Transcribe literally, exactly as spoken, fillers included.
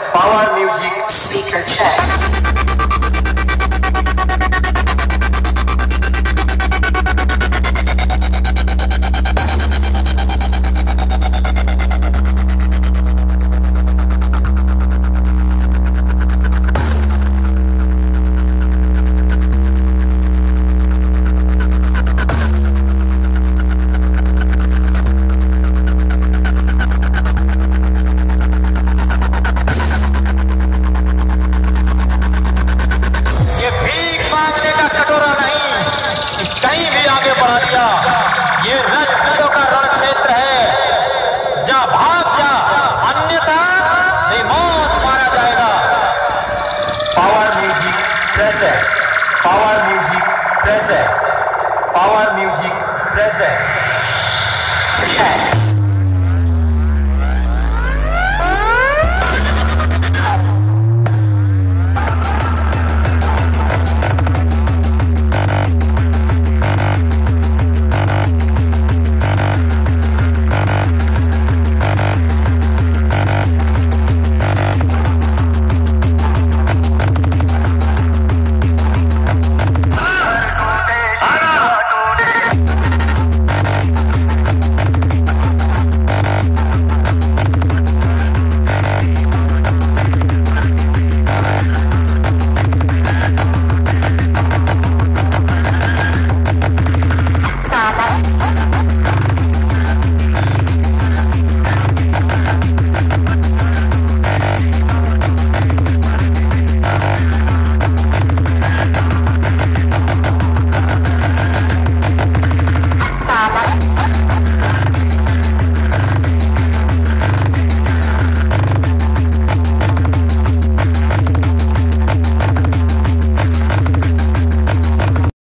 Power music speaker check. कहीं भी आगे बढ़ा दिया, ये रणवीरों का रण क्षेत्र है, जा भाग जा, अन्यथा बेमौत मारा जाएगा। Power music present, power music present, power music present.